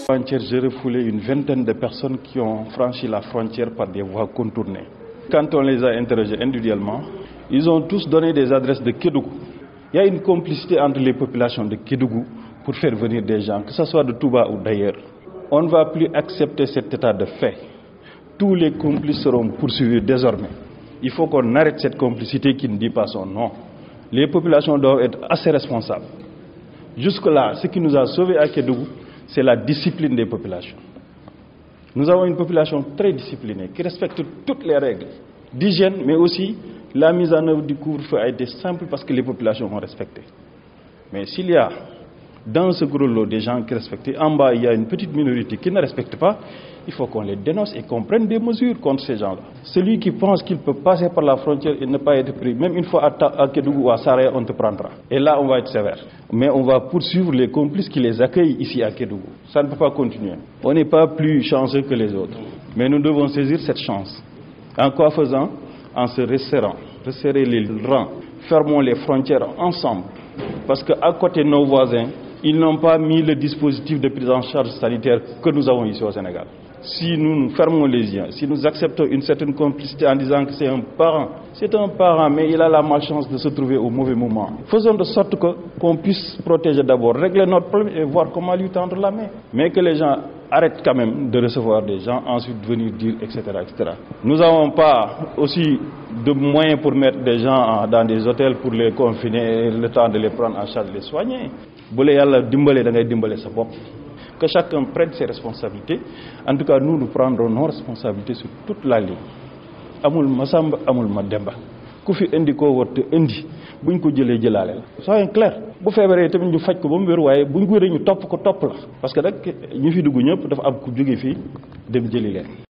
Avant-hier, j'ai refoulé une vingtaine de personnes qui ont franchi la frontière par des voies contournées. Quand on les a interrogés individuellement, ils ont tous donné des adresses de Kédougou. Il y a une complicité entre les populations de Kédougou pour faire venir des gens, que ce soit de Touba ou d'ailleurs. On ne va plus accepter cet état de fait. Tous les complices seront poursuivis désormais. Il faut qu'on arrête cette complicité qui ne dit pas son nom. Les populations doivent être assez responsables. Jusque-là, ce qui nous a sauvés à Kédougou, c'est la discipline des populations. Nous avons une population très disciplinée qui respecte toutes les règles d'hygiène, mais aussi la mise en œuvre du couvre-feu a été simple parce que les populations ont respecté. Mais s'il y a dans ce gros lot des gens qui respectent, en bas il y a une petite minorité qui ne respecte pas, il faut qu'on les dénonce et qu'on prenne des mesures contre ces gens-là. Celui qui pense qu'il peut passer par la frontière et ne pas être pris, même une fois à Kédougou ou à Saraya, on te prendra. Et là, on va être sévère. Mais on va poursuivre les complices qui les accueillent ici à Kédougou. Ça ne peut pas continuer. On n'est pas plus chanceux que les autres. Mais nous devons saisir cette chance. En quoi faisant? En se resserrant. Resserrer les rangs. Fermons les frontières ensemble. Parce qu'à côté de nos voisins, ils n'ont pas mis le dispositif de prise en charge sanitaire que nous avons ici au Sénégal. Si nous fermons les yeux, si nous acceptons une certaine complicité en disant que c'est un parent, mais il a la malchance de se trouver au mauvais moment. Faisons de sorte qu'on puisse protéger d'abord, régler notre problème et voir comment lui tendre la main. Mais que les gens arrêtent quand même de recevoir des gens, ensuite venir dire, etc. etc. Nous n'avons pas aussi de moyens pour mettre des gens dans des hôtels pour les confiner, le temps de les prendre en charge, de les soigner. Que chacun prenne ses responsabilités. En tout cas, nous prendrons nos responsabilités sur toute la ligne. Amul Masamba, amul Mademba. Ku fi indi ko worte indi buñ ko jëlé jëlalé. Soyons clair. Bu fébré tamit ñu fajj ko ba mu wër waye buñ ko wéré ñu top ko top la parce que nak ñi fi dugg ñëpp dafa am ku joggé fi dem jëli leen.